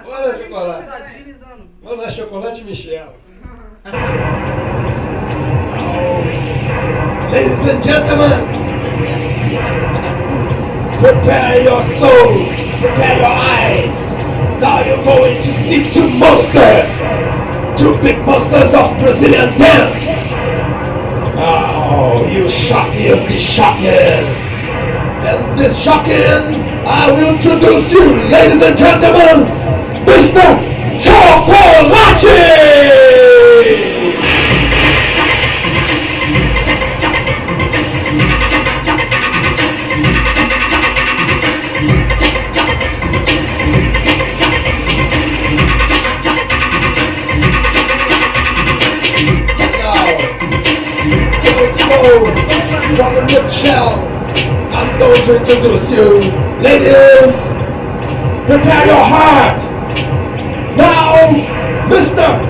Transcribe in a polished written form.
Olha chocolate. Olha chocolate Michel. Ladies and gentlemen, prepare your soul, prepare your eyes. Now you're going to see two monsters, two big monsters of Brazilian dance. Oh, you shocking, be shocking. And this shocking, I will introduce you, ladies and gentlemen, Mr. Chocolate! From the lip shell, I'm going to introduce you. Ladies, prepare your heart. Now, Mr.